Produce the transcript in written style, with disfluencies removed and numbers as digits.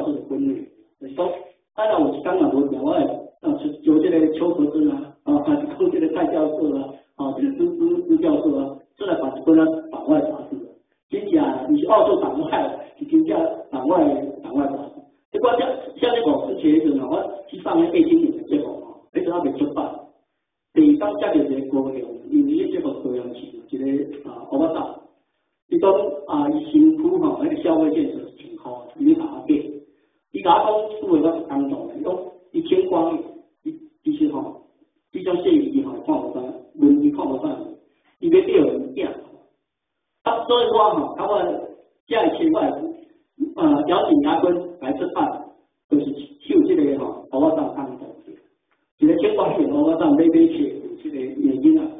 授的分类，就是讲，当然有一天啊无聊，我会就这个邱和珍啊，还是讲这个蔡教授啊，这个朱教授啊，出来办一本党外杂志。真正你是澳洲党外，是真正党外杂志。结果像这5之前时阵啊，我去上那8年的节目哦，那时候未出版。第二当接到一个高雄，因为迄节目高雄市一个欧巴桑，伊讲伊身躯吼那个消费建设是1000块，伊甲我买，伊甲我讲厝的我是感动的，伊讲伊天光，其实吼，这种设计吼看无啥，问题看无啥，伊要钓物件。所以说哈，他们这一切外邀请亚军来吃饭，就是受这个哈，欧巴桑感动，一个1000块钱欧巴桑买去有这个原因啊。